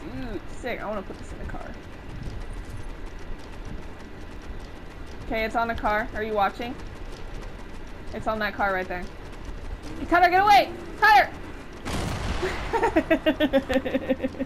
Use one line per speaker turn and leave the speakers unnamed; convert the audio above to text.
Dude, sick. I want to put this in the car. Okay, it's on the car. Are you watching? It's on that car right there. Hey, Tyler, get away! Tyler!